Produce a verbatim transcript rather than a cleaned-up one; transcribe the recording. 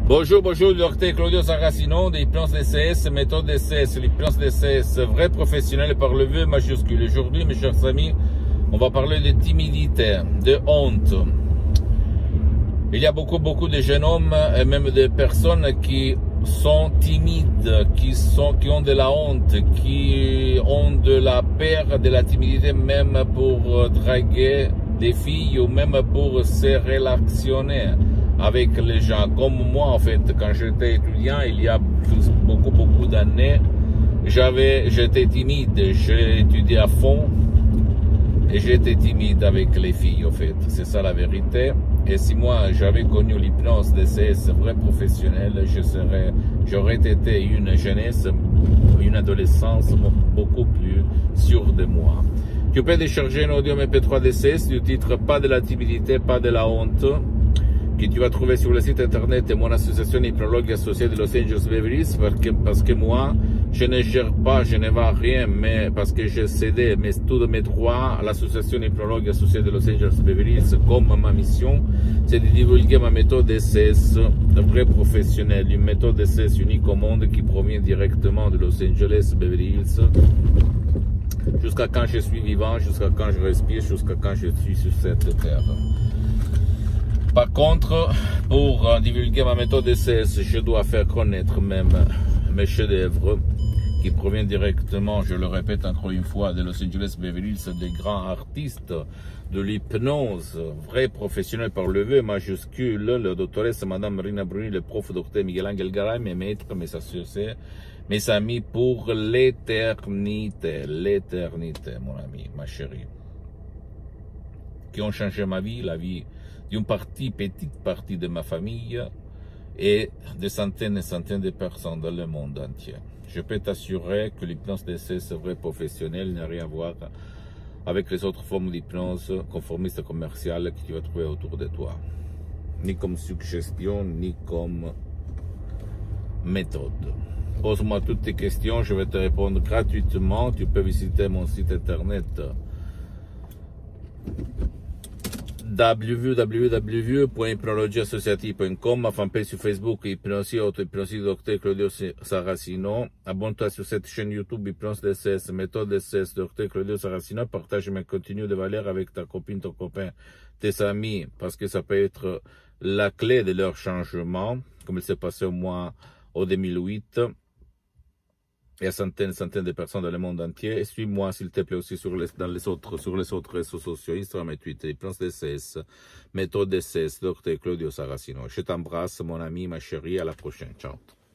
Bonjour, bonjour, docteur Claudio Saracino de l'hypnose D C S, méthode D C S, l'hypnose D C S, vrai professionnel par le V majuscule. Aujourd'hui, mes chers amis, on va parler de timidité, de honte. Il y a beaucoup, beaucoup de jeunes hommes et même de personnes qui sont timides, qui, sont, qui ont de la honte, qui ont de la peur, de la timidité même pour draguer des filles ou même pour se relationner avec les gens. Comme moi, en fait, quand j'étais étudiant, il y a beaucoup, beaucoup d'années, j'avais, j'étais timide, j'ai étudié à fond et j'étais timide avec les filles, en fait. C'est ça la vérité. Et si moi, j'avais connu l'hypnose D C S vrai professionnel, je serais, j'aurais été une jeunesse, une adolescence beaucoup plus sûre de moi. Tu peux décharger un audio M P trois D C S du titre Pas de la timidité, pas de la honte, que tu vas trouver sur le site internet de mon association hypnologue associée de Los Angeles Beverly Hills, parce que, parce que moi, je ne gère pas, je ne vends rien, mais parce que j'ai cédé mes, tous mes droits à l'association hypnologue associée de Los Angeles Beverly Hills, comme ma mission, c'est de divulguer ma méthode D C S, vrai professionnel, une méthode D C S unique au monde qui provient directement de Los Angeles Beverly Hills, jusqu'à quand je suis vivant, jusqu'à quand je respire, jusqu'à quand je suis sur cette terre. Par contre, pour divulguer ma méthode D C S, je dois faire connaître même mes chefs-d'œuvre qui proviennent directement, je le répète encore une fois, de Los Angeles Beverly Hills, des grands artistes de l'hypnose, vrais professionnels par le V majuscule, le doctoresse Madame Marina Bruni, le prof docteur Miguel Angel Garay, mes maîtres, mes associés, mes amis pour l'éternité, l'éternité, mon ami, ma chérie, qui ont changé ma vie, la vie d'une partie, petite partie de ma famille et des centaines et centaines de personnes dans le monde entier. Je peux t'assurer que l'hypnose D C S vrai professionnel n'a rien à voir avec les autres formes d'hypnose conformistes commerciales que tu vas trouver autour de toi. Ni comme suggestion, ni comme méthode. Pose-moi toutes tes questions, je vais te répondre gratuitement. Tu peux visiter mon site internet w w w point hypnologie associative point com, ma fanpage sur Facebook, Hypnosie Auto, Hypnosie Docteur Claudio Saracino. Abonne-toi sur cette chaîne YouTube Hypnose D C S, méthode D C S, Docteur Claudio Saracino. Partage mes contenus de valeur avec ta copine, ton copain, tes amis, parce que ça peut être la clé de leur changement, comme il s'est passé au mois au deux mille huit. Il y a centaines et centaines de personnes dans le monde entier. Et suis-moi, s'il te plaît, aussi sur les, dans les autres, sur les autres réseaux sociaux, Instagram et Twitter, Hypnose D C S, méthode D C S, docteur Claudio Saracino. Je t'embrasse, mon ami, ma chérie, à la prochaine. Ciao.